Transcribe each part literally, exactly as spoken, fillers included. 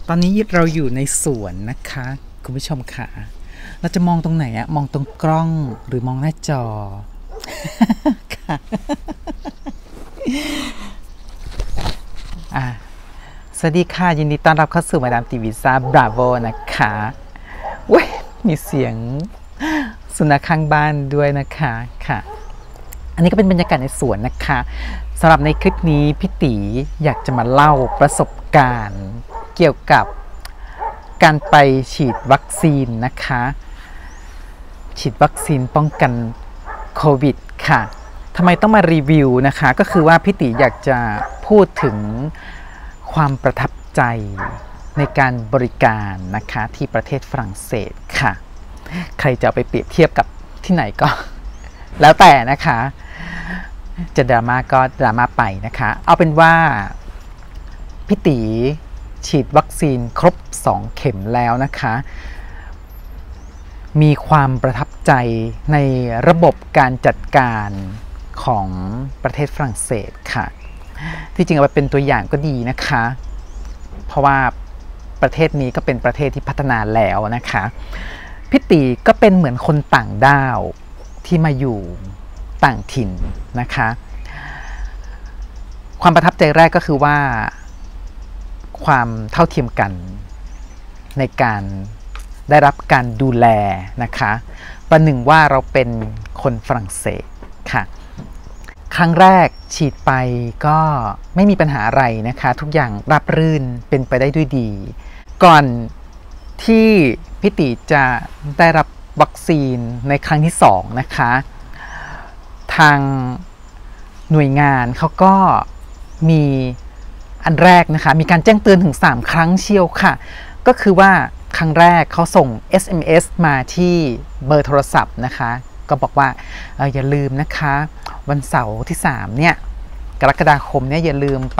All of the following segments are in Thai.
ตอนนี้เราอยู่ในสวนนะคะคุณผู้ชมค่ะเราจะมองตรงไหนอะมองตรงกล้องหรือมองหน้าจอค่ะอ่ะสวัสดีค่ะยินดีต้อนรับเข้าสู่มาดามตีวีซ่าบราโวนะคะเว้ยมีเสียงสุนัขข้างบ้านด้วยนะคะค่ะอันนี้ก็เป็นบรรยากาศในสวนนะคะสำหรับในคลิปนี้พี่ตีอยากจะมาเล่าประสบการณ์เกี่ยวกับการไปฉีดวัคซีนนะคะฉีดวัคซีนป้องกันโควิดค่ะทำไมต้องมารีวิวนะคะก็คือว่าพี่ติอยากจะพูดถึงความประทับใจในการบริการนะคะที่ประเทศฝรั่งเศสค่ะใครจะเอาไปเปรียบเทียบกับที่ไหนก็แล้วแต่นะคะจะดราม่าก็ดราม่าไปนะคะเอาเป็นว่าพี่ติฉีดวัคซีนครบสองเข็มแล้วนะคะมีความประทับใจในระบบการจัดการของประเทศฝรั่งเศสค่ะที่จริงเอาไปเป็นตัวอย่างก็ดีนะคะเพราะว่าประเทศนี้ก็เป็นประเทศที่พัฒนาแล้วนะคะพี่ตีก็เป็นเหมือนคนต่างด้าวที่มาอยู่ต่างถิ่นนะคะความประทับใจแรกก็คือว่าความเท่าเทียมกันในการได้รับการดูแลนะคะประหนึ่งว่าเราเป็นคนฝรั่งเศสค่ะครั้งแรกฉีดไปก็ไม่มีปัญหาอะไรนะคะทุกอย่างราบรื่นเป็นไปได้ด้วยดีก่อนที่พี่ติจะได้รับวัคซีนในครั้งที่สองนะคะทางหน่วยงานเขาก็มีอันแรกนะคะมีการแจ้งเตือนถึงสามครั้งเชียวค่ะก็คือว่าครั้งแรกเขาส่ง เอส เอ็ม เอส มาที่เบอร์โทรศัพท์นะคะก็บอกว่าเอออย่าลืมนะคะวันเสาร์ที่สามเนี่ยกรกฎาคมเนี่ยอย่าลืมไป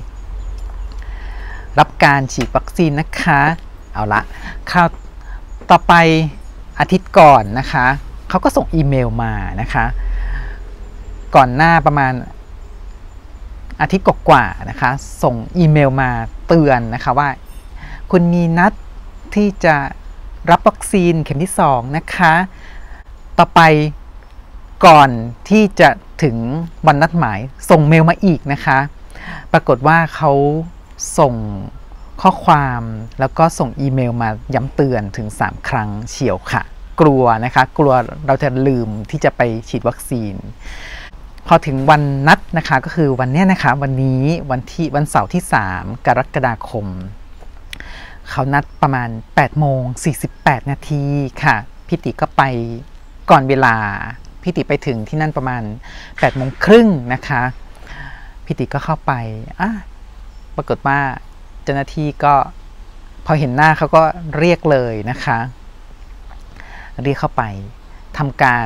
รับการฉีดวัคซีนนะคะเอาละคราวต่อไปอาทิตย์ก่อนนะคะเขาก็ส่งอีเมลมานะคะก่อนหน้าประมาณอาทิตย์กว่าๆนะคะส่งอีเมลมาเตือนนะคะว่าคุณมีนัดที่จะรับวัคซีนเข็มที่สองนะคะต่อไปก่อนที่จะถึงวันนัดหมายส่งเมลมาอีกนะคะปรากฏว่าเขาส่งข้อความแล้วก็ส่งอีเมลมาย้ำเตือนถึงสามครั้งเฉียวค่ะกลัวนะคะกลัวเราจะลืมที่จะไปฉีดวัคซีนพอถึงวันนัดนะคะก็คือวันนี้นะคะวันนี้วันที่วันเสาร์ที่สามกรกฎาคมเขานัดประมาณแปดโมงสี่สิบแปดนาทีค่ะพี่ติก็ไปก่อนเวลาพี่ติไปถึงที่นั่นประมาณแปดโมงครึ่งนะคะพี่ติก็เข้าไปอ่ะปรากฏว่าเจ้าหน้าที่ก็พอเห็นหน้าเขาก็เรียกเลยนะคะเรียกเข้าไปทำการ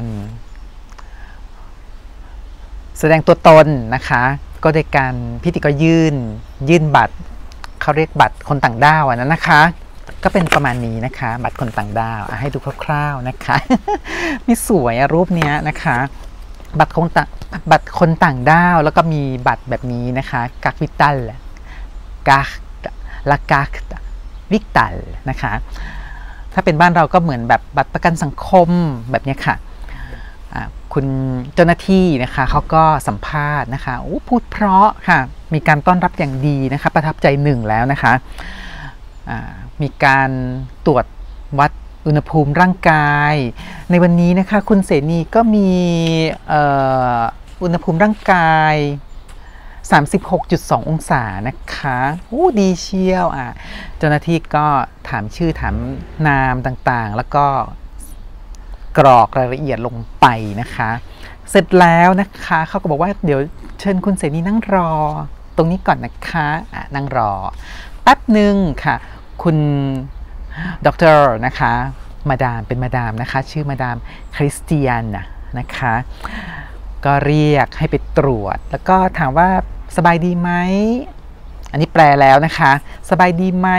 แสดงตัวตนนะคะก็ได้การพี่ติก็ยื่นยื่นบัตรเขาเรียกบัตรคนต่างด้าวนั้นนะคะก็เป็นประมาณนี้นะคะบัตรคนต่างด้าวให้ดูคร่าวๆนะคะมีสวยรูปนี้นะคะบัตรคนต่างบัตรคนต่างด้าวแล้วก็มีบัตรแบบนี้นะคะกักวิตัลกักละกักวิตัลนะคะถ้าเป็นบ้านเราก็เหมือนแบบบัตรประกันสังคมแบบนี้ค่ะคุณเจ้าหน้าที่นะคะเขาก็สัมภาษณ์นะคะโอ้พูดเพราะค่ะมีการต้อนรับอย่างดีนะคะประทับใจหนึ่งแล้วนะคะมีการตรวจวัดอุณหภูมิร่างกายในวันนี้นะคะคุณเสนีก็มีอุณหภูมิร่างกาย สามสิบหกจุดสอง องศานะคะโอ้ดีเชียวอ่ะเจ้าหน้าที่ก็ถามชื่อถามนามต่างๆแล้วก็กรอกรายละเอียดลงไปนะคะเสร็จแล้วนะคะเขาก็บอกว่าเดี๋ยวเชิญคุณเสนีนั่งรอตรงนี้ก่อนนะคะะนั่งรอแป๊บหนึ่งค่ะคุณด็อกเตอร์นะคะมาดามเป็นมาดามนะคะชื่อมาดามคริสเตียนนะคะก็เรียกให้ไปตรวจแล้วก็ถามว่าสบายดีไหมอันนี้แปลแล้วนะคะสบายดีไหม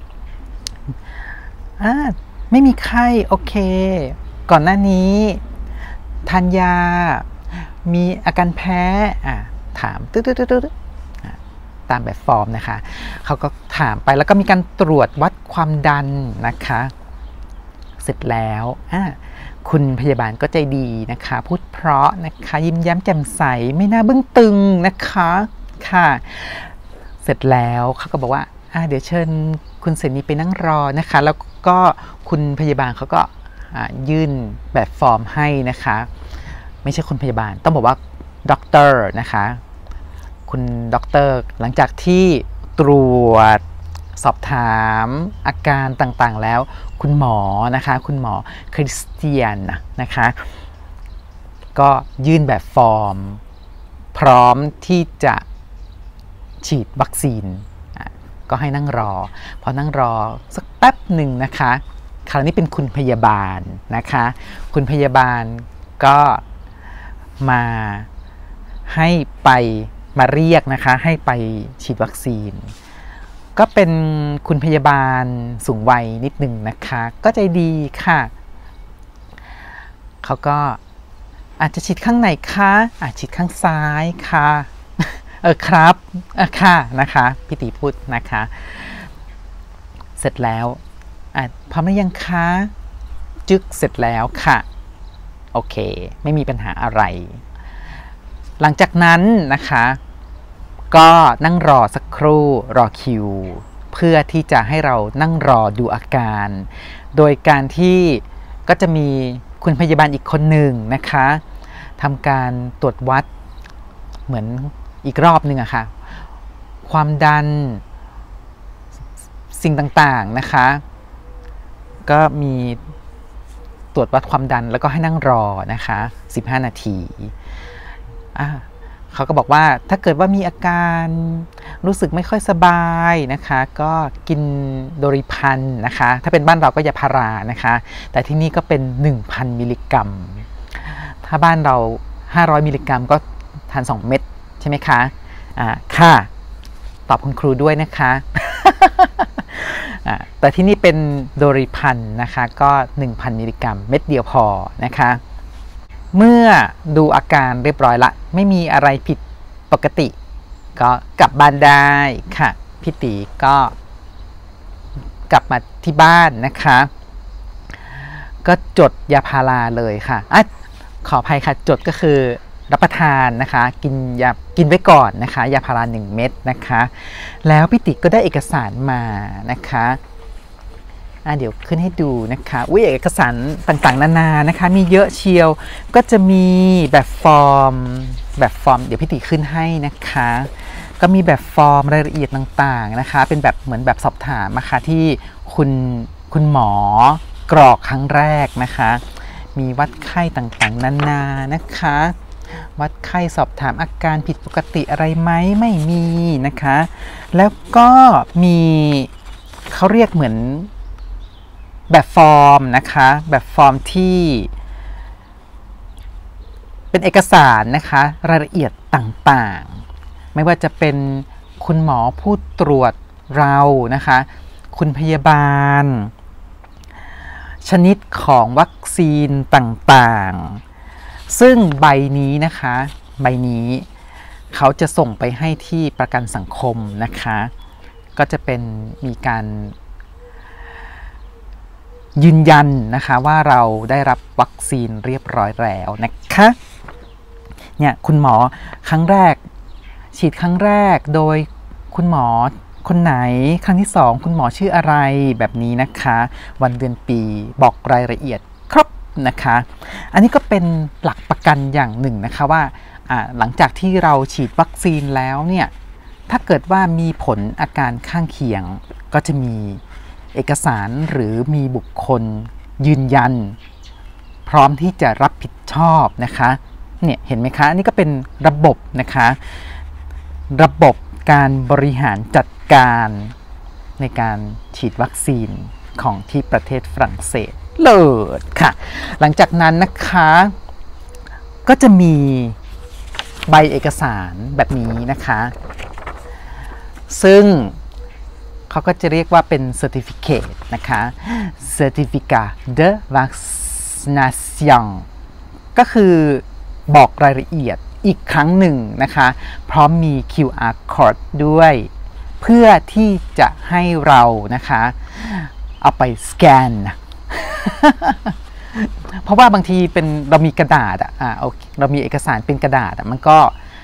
อ่าไม่มีไข้โอเคก่อนหน้านี้ทานยามีอาการแพ้อ่ะถามตึ๊ดตึ๊ดตึ๊ดตตามแบบฟอร์มนะคะเขาก็ถามไปแล้วก็มีการตรวจวัดความดันนะคะเสร็จแล้วคุณพยาบาลก็ใจดีนะคะพูดเพราะนะคะยิ้มแย้มแจ่มใสไม่น่าบึ้งตึงนะคะค่ะเสร็จแล้วเขาก็บอกว่าเดี๋ยวเชิญคุณเสนีไปนั่งรอนะคะแล้วก็คุณพยาบาลเขาก็ยื่นแบบฟอร์มให้นะคะไม่ใช่คุณพยาบาลต้องบอกว่าด็อกเตอร์นะคะคุณด็อกเตอร์หลังจากที่ตรวจสอบถามอาการต่างๆแล้วคุณหมอนะคะคุณหมอคริสเตียนนะคะก็ยื่นแบบฟอร์มพร้อมที่จะฉีดวัคซีนก็ให้นั่งรอพอนั่งรอสักแป๊บหนึ่งนะคะคราวนี้เป็นคุณพยาบาลนะคะคุณพยาบาลก็มาให้ไปมาเรียกนะคะให้ไปฉีดวัคซีนก็เป็นคุณพยาบาลสูงวัยนิดหนึ่งนะคะก็ใจดีค่ะเขาก็อาจจะฉีดข้างไหนคะอาจฉีดข้างซ้ายค่ะเออครับเออค่ะนะคะพี่ตีพูดนะคะเสร็จแล้วอ่ะพร้อมหรือยังคะจึกเสร็จแล้วค่ะโอเคไม่มีปัญหาอะไรหลังจากนั้นนะคะก็นั่งรอสักครู่รอคิวเพื่อที่จะให้เรานั่งรอดูอาการโดยการที่ก็จะมีคุณพยาบาลอีกคนหนึ่งนะคะทำการตรวจวัดเหมือนอีกรอบหนึ่งอะค่ะความดันสิ่งต่างๆนะคะก็มีตรวจวัดความดันแล้วก็ให้นั่งรอนะคะสิบห้านาทีอ่ะเขาก็บอกว่าถ้าเกิดว่ามีอาการรู้สึกไม่ค่อยสบายนะคะก็กินโดริพันนะคะถ้าเป็นบ้านเราก็ยาพารานะคะแต่ที่นี่ก็เป็น หนึ่งพัน มิลลิกรัมถ้าบ้านเราห้าร้อยมิลลิกรัมก็ทานสองเม็ดใช่ไหมคะอ่าค่ะตอบคุณครูด้วยนะคะแต่ที่นี่เป็นโดริพันนะคะก็ หนึ่งพัน มิลลิกรัมเม็ดเดียวพอนะคะเมื่อดูอาการเรียบร้อยละไม่มีอะไรผิดปกติก็กลับบ้านได้ค่ะพี่ตีก็กลับมาที่บ้านนะคะก็จดยาพาราเลยค่ะอ่ะขออภัยค่ะจดก็คือรับประทานนะคะกินยากินไว้ก่อนนะคะยาพาราหนึ่งเม็ดนะคะแล้วพี่ติก็ได้เอกสารมานะคะอ่ะเดี๋ยวขึ้นให้ดูนะคะอุ้ยเอกสารต่างๆนานานะคะมีเยอะเชียวก็จะมีแบบฟอร์มแบบฟอร์มเดี๋ยวพี่ติขึ้นให้นะคะก็มีแบบฟอร์มรายละเอียดต่างๆนะคะเป็นแบบเหมือนแบบสอบถามนะคะที่คุณคุณหมอกรอกครั้งแรกนะคะมีวัดไข้ต่างๆนานานะคะวัดไข้สอบถามอาการผิดปกติอะไรไหมไม่มีนะคะแล้วก็มีเขาเรียกเหมือนแบบฟอร์มนะคะแบบฟอร์มที่เป็นเอกสารนะคะรายละเอียดต่างๆไม่ว่าจะเป็นคุณหมอผู้ตรวจเรานะคะคุณพยาบาลชนิดของวัคซีนต่างๆซึ่งใบนี้นะคะใบนี้เขาจะส่งไปให้ที่ประกันสังคมนะคะก็จะเป็นมีการยืนยันนะคะว่าเราได้รับวัคซีนเรียบร้อยแล้วนะคะเนี่ยคุณหมอครั้งแรกฉีดครั้งแรกโดยคุณหมอคนไหนครั้งที่สองคุณหมอชื่ออะไรแบบนี้นะคะวันเดือนปีบอกรายละเอียดครบนะคะอันนี้ก็เป็นหลักประกันอย่างหนึ่งนะคะว่าหลังจากที่เราฉีดวัคซีนแล้วเนี่ยถ้าเกิดว่ามีผลอาการข้างเคียงก็จะมีเอกสารหรือมีบุคคลยืนยันพร้อมที่จะรับผิดชอบนะคะเนี่ยเห็นไหมคะอันนี้ก็เป็นระบบนะคะระบบการบริหารจัดการในการฉีดวัคซีนของที่ประเทศฝรั่งเศสเลิศค่ะหลังจากนั้นนะคะก็จะมีใบเอกสารแบบนี้นะคะซึ่งเขาก็จะเรียกว่าเป็น certificate นะคะ certificat de vaccination ก็คือบอกรายละเอียดอีกครั้งหนึ่งนะคะพร้อมมี คิว อาร์ code ด้วยเพื่อที่จะให้เรานะคะเอาไปสแกน เพราะว่าบางทีเป็นเรามีกระดาษอ่ะอ่าโอเคเรามีเอกสารเป็นกระดาษอ่ะมันก็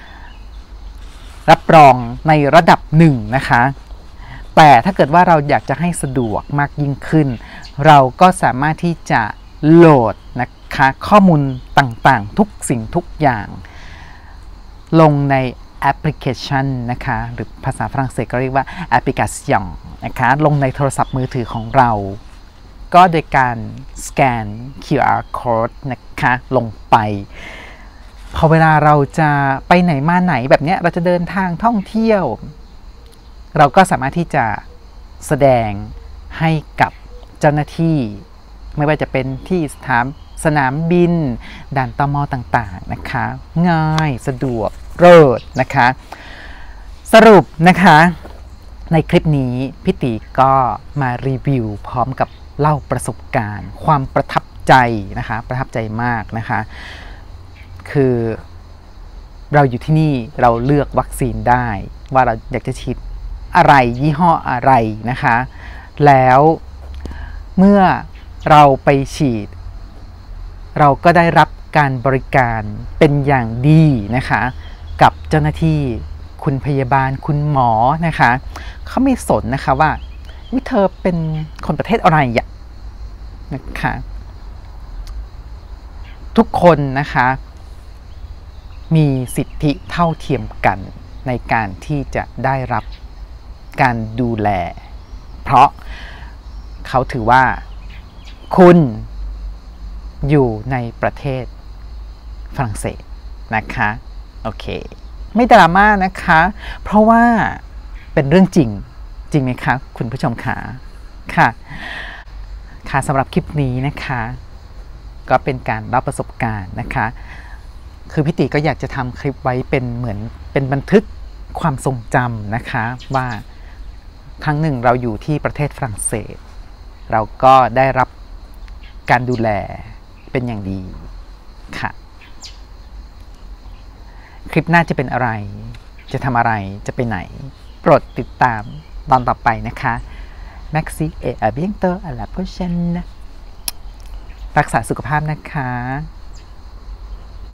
รับรองในระดับหนึ่งนะคะแต่ถ้าเกิดว่าเราอยากจะให้สะดวกมากยิ่งขึ้นเราก็สามารถที่จะโหลดนะคะข้อมูลต่างๆทุกสิ่งทุกอย่างลงในแอปพลิเคชันนะคะหรือภาษาฝรั่งเศสก็เรียกว่าแอปพลิเคชันนะคะลงในโทรศัพท์มือถือของเราก็โดยการสแกน คิว อาร์ code นะคะลงไปพอเวลาเราจะไปไหนมาไหนแบบนี้เราจะเดินทางท่องเที่ยวเราก็สามารถที่จะแสดงให้กับเจ้าหน้าที่ไม่ว่าจะเป็นที่สถานสนามบินด่านตม.ต่างๆนะคะง่ายสะดวกเลิศนะคะสรุปนะคะในคลิปนี้พี่ตีก็มารีวิวพร้อมกับเล่าประสบการณ์ความประทับใจนะคะประทับใจมากนะคะคือเราอยู่ที่นี่เราเลือกวัคซีนได้ว่าเราอยากจะฉีดอะไรยี่ห้ออะไรนะคะแล้วเมื่อเราไปฉีดเราก็ได้รับการบริการเป็นอย่างดีนะคะกับเจ้าหน้าที่คุณพยาบาลคุณหมอนะคะเขาไม่สนนะคะว่าวิเธอเป็นคนประเทศอะไรอ่ะนะคะทุกคนนะคะมีสิทธิเท่าเทียมกันในการที่จะได้รับการดูแลเพราะเขาถือว่าคุณอยู่ในประเทศฝรั่งเศสนะคะโอเคไม่ดราม่านะคะเพราะว่าเป็นเรื่องจริงจริงไหมคะคุณผู้ชมคะค่ะค่ะสำหรับคลิปนี้นะคะก็เป็นการเล่าประสบการณ์นะคะคือพี่ติก็อยากจะทำคลิปไว้เป็นเหมือนเป็นบันทึกความทรงจำนะคะว่าครั้งหนึ่งเราอยู่ที่ประเทศฝรั่งเศสเราก็ได้รับการดูแลเป็นอย่างดีค่ะคลิปหน้าจะเป็นอะไรจะทำอะไรจะไปไหนโปรดติดตามตอนต่อไปนะคะ Maxi et à bientôt à la prochaine รักษาสุขภาพนะคะ